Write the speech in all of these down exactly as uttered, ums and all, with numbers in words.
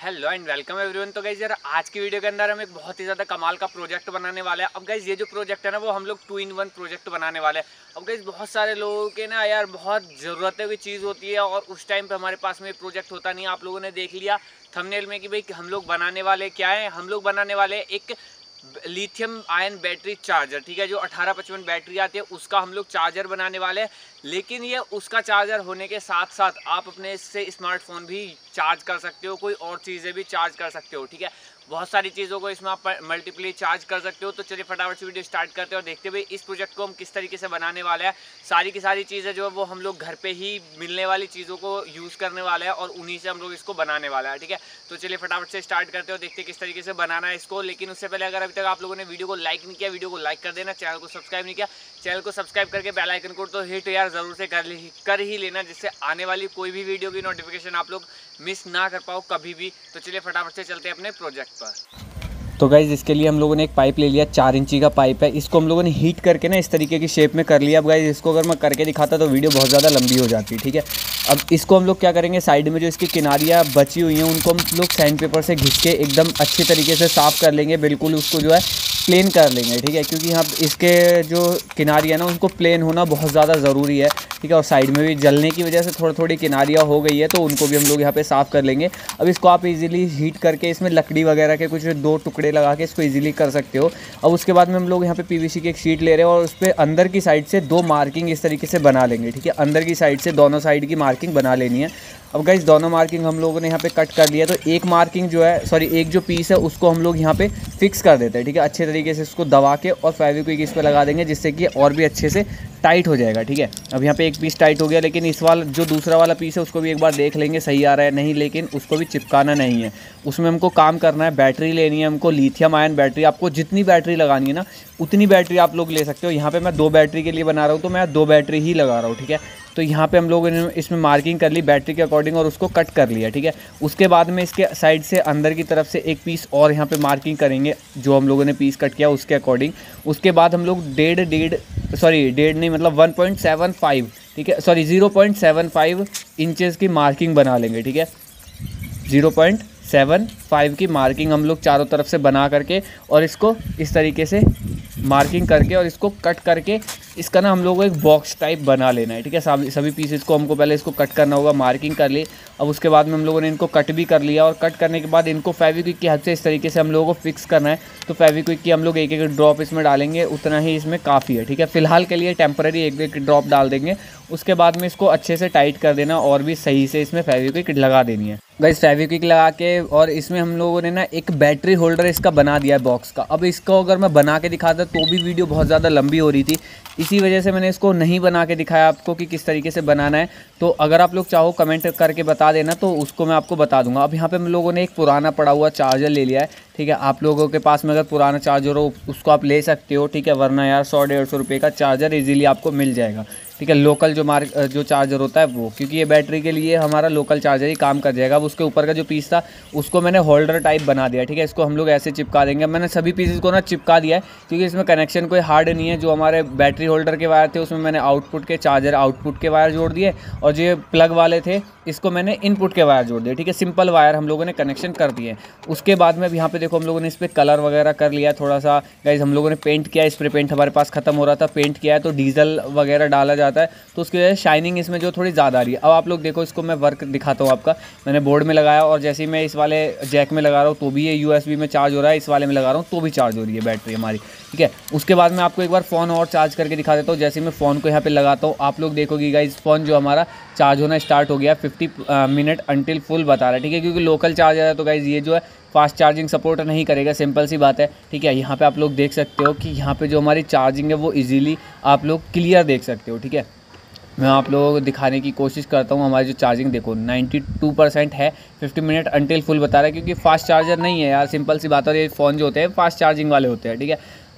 Hello and welcome everyone. तो guys यार आज की वीडियो के अंदर हम एक बहुत ही ज़्यादा कमाल का प्रोजेक्ट बनाने वाले हैं। अब गाइज ये जो प्रोजेक्ट है ना वो हम लोग टू इन वन प्रोजेक्ट बनाने वाले हैं। अब गाइज बहुत सारे लोगों के ना यार बहुत ज़रूरतें हुई चीज़ होती है और उस टाइम पे हमारे पास में प्रोजेक्ट होता नहीं। आप लोगों ने देख लिया थंबनेल में कि भाई हम लोग बनाने वाले क्या है। हम लोग बनाने वाले एक लिथियम आयन बैटरी चार्जर, ठीक है, जो अठारह पचपन बैटरी आती है उसका हम लोग चार्जर बनाने वाले हैं। लेकिन ये उसका चार्जर होने के साथ साथ आप अपने इससे स्मार्टफोन भी चार्ज कर सकते हो, कोई और चीज़ें भी चार्ज कर सकते हो, ठीक है। बहुत सारी चीज़ों को इसमें आप मल्टीप्ली चार्ज कर सकते हो। तो चलिए फटाफट से वीडियो स्टार्ट करते हैं और देखते हुए इस प्रोजेक्ट को हम किस तरीके से बनाने वाले हैं। सारी की सारी चीज़ें जो है वो हम लोग घर पे ही मिलने वाली चीज़ों को यूज़ करने वाले हैं और उन्हीं से हम लोग इसको बनाने वाला है, ठीक है। तो चलिए फटाफट से स्टार्ट करते हैं और देखते हैं किस तरीके से बनाना है इसको। लेकिन उससे पहले अगर अभी तक आप लोगों ने वीडियो को लाइक नहीं किया, वीडियो को लाइक कर देना। चैनल को सब्सक्राइब नहीं किया, चैनल को सब्सक्राइब करके बेल आइकन को तो हिट यार ज़रूर से कर कर ही लेना, जिससे आने वाली कोई भी वीडियो की नोटिफिकेशन आप लोग मिस ना कर पाओ कभी भी। तो चलिए फटाफट से चलते हैं अपने प्रोजेक्ट पर। तो गाइज़ इसके लिए हम लोगों ने एक पाइप ले लिया, चार इंची का पाइप है। इसको हम लोगों ने हीट करके ना इस तरीके की शेप में कर लिया। अब गाइज़ इसको अगर मैं करके दिखाता तो वीडियो बहुत ज़्यादा लंबी हो जाती है, ठीक है। अब इसको हम लोग क्या करेंगे, साइड में जो इसकी किनारियाँ बची हुई हैं उनको हम लोग सैंड पेपर से घिस के एकदम अच्छे तरीके से साफ़ कर लेंगे। बिल्कुल उसको जो है प्लेन कर लेंगे, ठीक है, क्योंकि यहाँ इसके जो किनारियाँ ना उनको प्लेन होना बहुत ज़्यादा ज़रूरी है, ठीक है। और साइड में भी जलने की वजह से थोड़ी थोड़ी किनारियाँ हो गई है तो उनको भी हम लोग यहाँ पे साफ़ कर लेंगे। अब इसको आप इजीली हीट करके इसमें लकड़ी वगैरह के कुछ दो टुकड़े लगा के इसको इजीली कर सकते हो। अब उसके बाद में हम लोग यहाँ पे पीवीसी की एक शीट ले रहे हैं और उस पर अंदर की साइड से दो मार्किंग इस तरीके से बना लेंगे, ठीक है। अंदर की साइड से दोनों साइड की मार्किंग बना लेनी है। अब गाइस दोनों मार्किंग हम लोगों ने यहाँ पे कट कर लिया, तो एक मार्किंग जो है सॉरी एक जो पीस है उसको हम लोग यहाँ पे फिक्स कर देते हैं, ठीक है। अच्छे तरीके से इसको दबा के और फेविक्विक इस पे लगा देंगे, जिससे कि और भी अच्छे से टाइट हो जाएगा, ठीक है। अब यहाँ पे एक पीस टाइट हो गया, लेकिन इस वाला जो दूसरा वाला पीस है उसको भी एक बार देख लेंगे सही आ रहा है नहीं, लेकिन उसको भी चिपकाना नहीं है। उसमें हमको काम करना है, बैटरी लेनी है हमको, लिथियम आयन बैटरी। आपको जितनी बैटरी लगानी है ना उतनी बैटरी आप लोग ले सकते हो। यहाँ पे मैं दो बैटरी के लिए बना रहा हूँ तो मैं दो बैटरी ही लगा रहा हूँ, ठीक है। तो यहाँ पे हम लोगों ने इसमें मार्किंग कर ली बैटरी के अकॉर्डिंग और उसको कट कर लिया, ठीक है। उसके बाद में इसके साइड से अंदर की तरफ से एक पीस और यहाँ पे मार्किंग करेंगे जो हम लोगों ने पीस कट किया उसके अकॉर्डिंग। उसके बाद हम लोग डेढ़ डेढ़ सॉरी डेढ़ नहीं मतलब वन पॉइंट सेवन फाइव, ठीक है, sorry zero point seven five inches की मार्किंग बना लेंगे, ठीक है। ज़ीरो पॉइंट सेवन फाइव की मार्किंग हम लोग चारों तरफ से बना करके और इसको इस तरीके से मार्किंग करके और इसको कट करके इसका ना हम लोग को एक बॉक्स टाइप बना लेना है, ठीक है। सभी सभी पीसेस को हमको पहले इसको कट करना होगा, मार्किंग कर ली। अब उसके बाद में हम लोगों ने इनको कट भी कर लिया और कट करने के बाद इनको फेविक्विक की हेल्प से इस तरीके से हम लोगों को फिक्स करना है। तो फेविक्विक की हम लोग एक एक ड्रॉप इसमें डालेंगे, उतना ही इसमें काफ़ी है, ठीक है। फिलहाल के लिए टेम्पररी एक एक ड्रॉप डाल देंगे। उसके बाद में इसको अच्छे से टाइट कर देना और भी सही से इसमें फेविक्विक लगा देनी है। गाइस फेविक्विक लगा के और इसमें हम लोगों ने ना एक बैटरी होल्डर इसका बना दिया है बॉक्स का। अब इसको अगर मैं बना के दिखाता तो भी वीडियो बहुत ज़्यादा लंबी हो रही थी, इसी वजह से मैंने इसको नहीं बना के दिखाया आपको कि किस तरीके से बनाना है। तो अगर आप लोग चाहो कमेंट करके बता देना तो उसको मैं आपको बता दूंगा। अब यहाँ पे हम लोगों ने एक पुराना पड़ा हुआ चार्जर ले लिया है, ठीक है। आप लोगों के पास में अगर पुराना चार्जर हो उसको आप ले सकते हो, ठीक है, वरना यार सौ डेढ़ सौ रुपये का चार्जर इजीली आपको मिल जाएगा, ठीक है। लोकल जो मार्क जो चार्जर होता है वो, क्योंकि ये बैटरी के लिए हमारा लोकल चार्जर ही काम कर जाएगा। अब उसके ऊपर का जो पीस था उसको मैंने होल्डर टाइप बना दिया, ठीक है। इसको हम लोग ऐसे चिपका देंगे। मैंने सभी पीसेस को ना चिपका दिया है क्योंकि इसमें कनेक्शन कोई हार्ड नहीं है। जो हमारे बैटरी होल्डर के वायर थे उसमें मैंने आउटपुट के चार्जर आउटपुट के वायर जोड़ दिए और जो प्लग वाले थे इसको मैंने इनपुट के वायर जोड़ दिए, ठीक है। सिंपल वायर हम लोगों ने कनेक्शन कर दिए। उसके बाद में अब यहाँ पे देखो हम लोगों ने इस पर कलर वगैरह कर लिया थोड़ा सा। गाइस हम लोगों ने पेंट किया, स्प्रे पेंट हमारे पास खत्म हो रहा था, पेंट किया है तो डीजल वगैरह डाला जाता है तो उसकी वजह से शाइनिंग इसमें जो थोड़ी ज़्यादा आ रही है। अब आप लोग देखो इसको मैं वर्क दिखाता हूँ आपका। मैंने बोर्ड में लगाया और जैसे ही मैं इस वाले जैक में लगा रहा हूँ तो भी ये यूएसबी में चार्ज हो रहा है, इस वाले में लगा रहा हूँ तो भी चार्ज हो रही है बैटरी हमारी, ठीक है। उसके बाद मैं आपको एक बार फ़ोन और चार्ज करके दिखा देता हूँ। जैसे मैं फ़ोन को यहाँ पे लगाता हूँ आप लोग देखोगे गाइस फ़ोन जो हमारा चार्ज होना स्टार्ट हो गया, फिफ्टी मिनट अंटिल फुल बता रहा है, ठीक है। क्योंकि लोकल चार्जर है तो गाइस ये जो है फास्ट चार्जिंग सपोर्ट नहीं करेगा, सिंपल सी बात है, ठीक है। यहाँ पे आप लोग देख सकते हो कि यहाँ पे जो हमारी चार्जिंग है वो इजीली आप लोग क्लियर देख सकते हो, ठीक है। मैं आप लोगों को दिखाने की कोशिश करता हूँ। हमारी जो चार्जिंग देखो बानवे परसेंट है, फिफ्टी मिनट अंटिल फुल बता रहा है, क्योंकि फास्ट चार्जर नहीं है यार, सिंपल सी बात है। और ये फ़ोन जो होते हैं फास्ट चार्जिंग वाले होते हैं, ठीक है।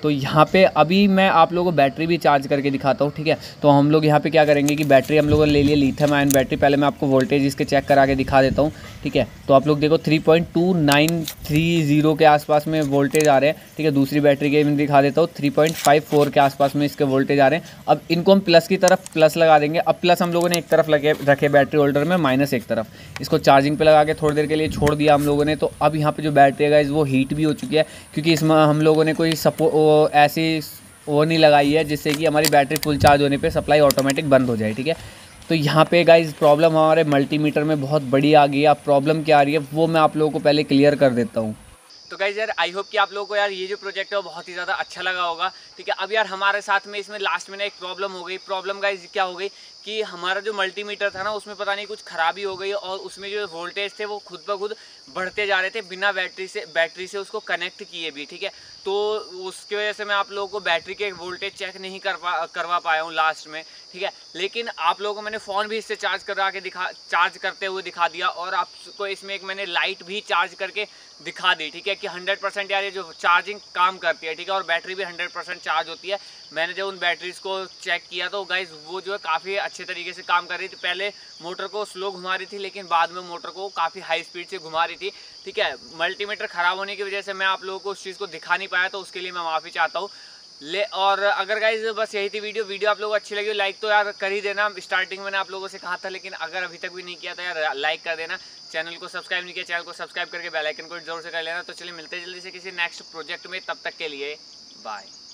तो यहाँ पे अभी मैं आप लोगों को बैटरी भी चार्ज करके दिखाता हूँ, ठीक है। तो हम लोग यहाँ पे क्या करेंगे कि बैटरी हम लोगों ने ले लिया लिथियम आयन बैटरी। पहले मैं आपको वोल्टेज इसके चेक करा के दिखा देता हूँ, ठीक है। तो आप लोग देखो three point two nine three zero के आसपास में वोल्टेज आ रहे हैं, ठीक है। दूसरी बैटरी के मैं दिखा देता हूँ, थ्री पॉइंट फाइव फोर के आसपास में इसके वोल्टेज आ रहे हैं। अब इनको हम प्लस की तरफ प्लस लगा देंगे। अब प्लस हम लोगों ने एक तरफ लगे रखे बैटरी होल्डर में, माइनस एक तरफ। इसको चार्जिंग पे लगा के थोड़ी देर के लिए छोड़ दिया हम लोगों ने। तो अब यहाँ पे जो बैटरी है गाइस वो हीट भी हो चुकी है, क्योंकि इसमें हम लोगों ने कोई सपो ऐसी वो नहीं लगाई है जिससे कि हमारी बैटरी फुल चार्ज होने पे सप्लाई ऑटोमेटिक बंद हो जाए, ठीक है। तो यहाँ पे गाइस प्रॉब्लम हमारे मल्टीमीटर में बहुत बड़ी आ गई है। अब प्रॉब्लम क्या आ रही है वो मैं आप लोगों को पहले क्लियर कर देता हूँ। तो गाइस यार आई होप कि आप लोगों को यार ये जो प्रोजेक्ट है वो बहुत ही ज़्यादा अच्छा लगा होगा, ठीक है। अब यार हमारे साथ में इसमें लास्ट में ना एक प्रॉब्लम हो गई। प्रॉब्लम गाइस क्या हो गई कि हमारा जो मल्टीमीटर था ना उसमें पता नहीं कुछ खराबी हो गई, और उसमें जो वोल्टेज थे वो खुद ब खुद बढ़ते जा रहे थे बिना बैटरी से बैटरी से उसको कनेक्ट किए भी, ठीक है। तो उसकी वजह से मैं आप लोगों को बैटरी के वोल्टेज चेक नहीं कर पा करवा पाया हूँ लास्ट में, ठीक है। लेकिन आप लोगों को मैंने फ़ोन भी इससे चार्ज करा के दिखा चार्ज करते हुए दिखा दिया, और आपको इसमें एक मैंने लाइट भी चार्ज करके दिखा दी, ठीक है, कि हंड्रेड परसेंट यार ये जो चार्जिंग काम करती है, ठीक है। और बैटरी भी हंड्रेड परसेंट चार्ज होती है। मैंने जब उन बैटरीज को चेक किया तो गाइज वो जो है काफ़ी अच्छे तरीके से काम कर रही थी। पहले मोटर को स्लो घुमा रही थी, लेकिन बाद में मोटर को काफ़ी हाई स्पीड से घुमा रही थी, ठीक है। मल्टीमीटर ख़राब होने की वजह से मैं आप लोगों को उस चीज़ को दिखा नहीं पाया, तो उसके लिए मैं माफ़ी चाहता हूँ। ले और अगर गाइज बस यही थी वीडियो वीडियो आप लोगों को अच्छी लगी लाइक तो यार कर ही देना। स्टार्टिंग मैंने आप लोगों से कहा था, लेकिन अगर अभी तक भी नहीं किया तो यार लाइक कर देना। चैनल को सब्सक्राइब नहीं किया, चैनल को सब्सक्राइब करके बेल आइकन को जरूर से कर लेना। तो चलिए मिलते हैं जल्दी से किसी नेक्स्ट प्रोजेक्ट में, तब तक के लिए बाय।